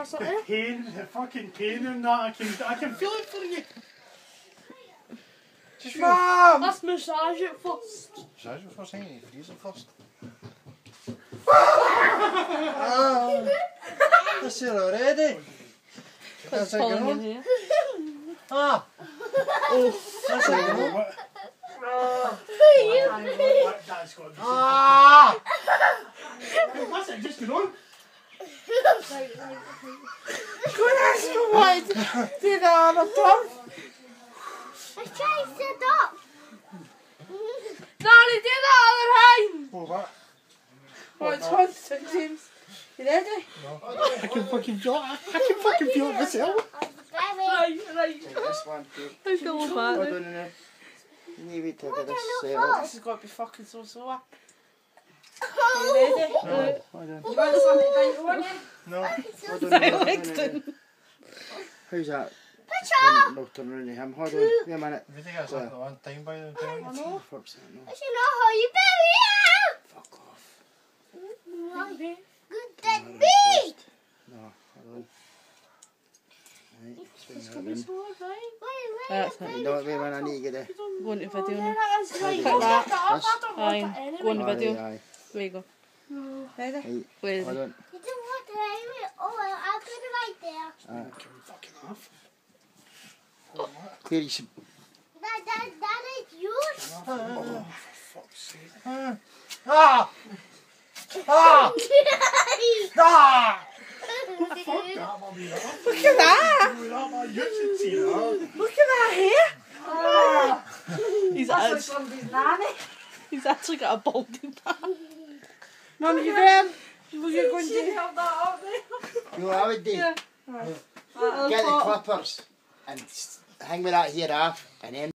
What's that there? The fucking pain in that, I can feel it for you. Just Mum! Let's massage it first. Massage it first, hang on, freeze it first. That's it already. That's it Pulling in going. here. Ah! Oh, that's it going. That's got to be Ah! That's it, just go on. Go and ask for what? Do that on a pump. I tried to stop. Daddy, do that other hand! Oh, what? Right, it's constant, James. You ready? I can fucking feel it. I can fucking feel it myself. Right. This one, too. Let's go with Hold that. on now. Leave it to get this What settled. This has got to be fucking so sore. Are you ready? No, hold on. You want something to bite on you? No, hold on. Lexington. How's that? No, turn around to him. Hold on, wait a minute. I think that's like the one time by the time. Fuck's sake, no. That's not how you bury it. Fuck off. Good dead beat. No, hold on. Right, swing It's that going to be round. so right. That's You know what I mean when I need to get there? Go into video now. That's right. Cut That. that. Fine. Go into video. Aye, There you go. Ready? aye. Where is Hold it? on. You don't want to bury it. Oh, I'll put it right there. Can we fucking off? Clear your... That is yours. Oh, for fuck's sake. Ah! Ah! Ah! Fuck that, mommy. Look at that! You should see that. Look at that hair! He's That's like actually, somebody's nanny. he's actually got a balding back. Mum, you there? Will you go and do Have that up there. You know what I would do? Yeah. Get the clippers and hang with that hair off and then